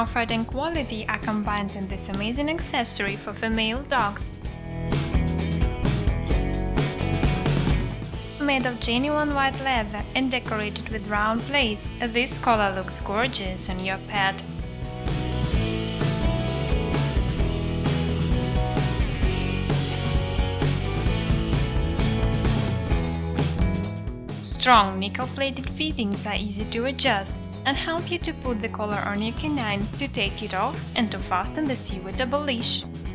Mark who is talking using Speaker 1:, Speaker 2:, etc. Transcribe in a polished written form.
Speaker 1: comfort and quality are combined in this amazing accessory for female dogs. Made of genuine white leather and decorated with round plates, this collar looks gorgeous on your pet. Strong nickel-plated fittings are easy to adjust and help you to put the collar on your canine, to take it off, and to fasten the suitable leash.